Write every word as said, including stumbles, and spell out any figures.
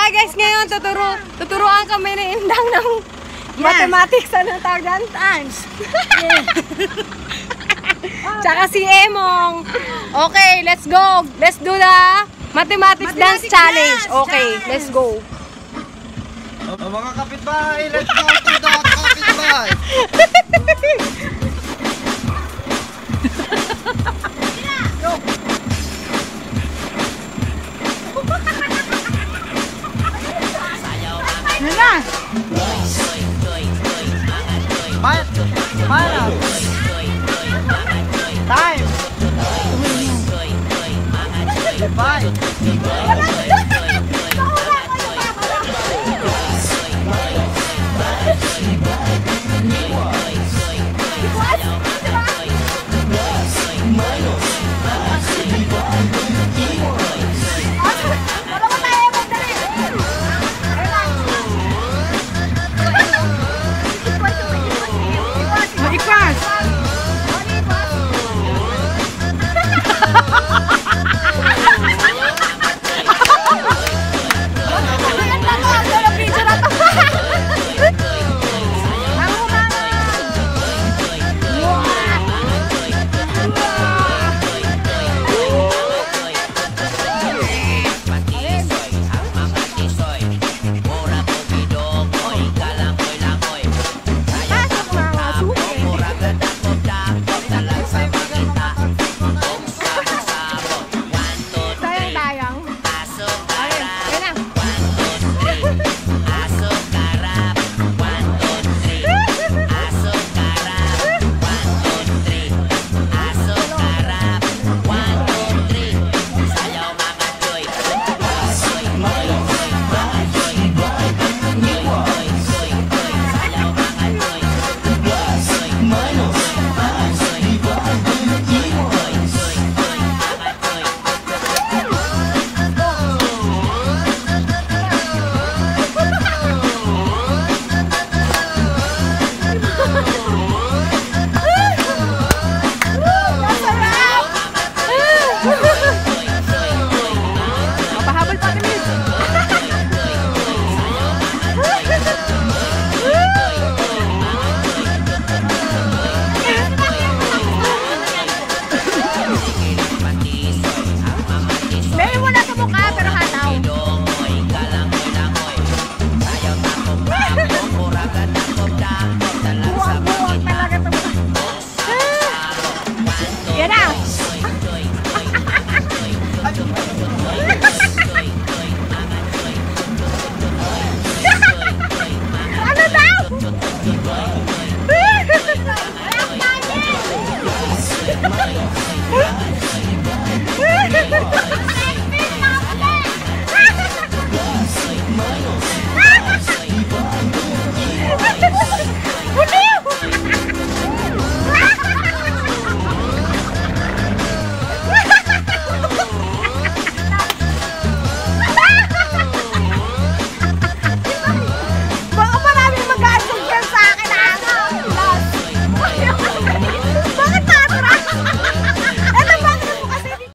guys, ngayon tuturo, tuturuan kami ni Indang ng yes. mathematics. Ano tawag dyan? Times. Yeah. Tsaka si Emong. Okay, let's go. Let's do the mathematics, mathematics dance, dance challenge. Okay, dance. Let's go. Oh, mga kapitbahay, let's go to the kapitbahay. Go. Yan na. Bye. Bye. Time. Bye. Ha ha ha!